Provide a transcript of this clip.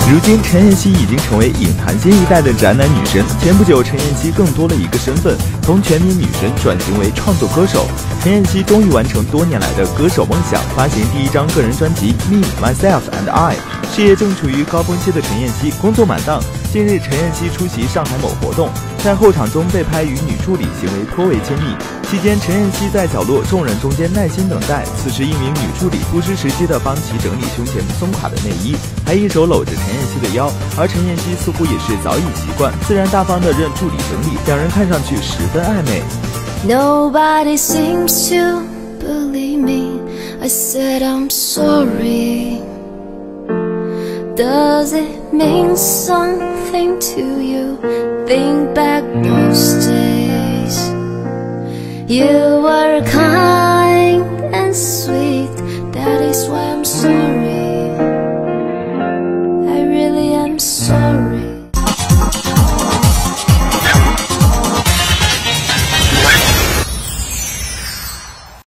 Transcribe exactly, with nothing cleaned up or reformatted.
如今，陈妍希已经成为影坛新一代的宅男女神。前不久，陈妍希更多了一个身份，从全民女神转型为创作歌手。陈妍希终于完成多年来的歌手梦想，发行第一张个人专辑《Me, Myself and I》。事业正处于高峰期的陈妍希，工作满档。近日，陈妍希出席上海某活动，在候场中被拍与女助理行为颇为亲密。期间，陈妍希在角落众人中间耐心等待。此时，一名女助理不失时机地帮其整理胸前松垮的内衣，还一手搂着陈妍希的腰，而陈妍希似乎也是早已习惯，自然大方地任助理整理，两人看上去十分暧昧。 Nobody seems to believe me. I said I'm sorry. Does it mean something to you? Think back those days. You were kind and sweet. That is why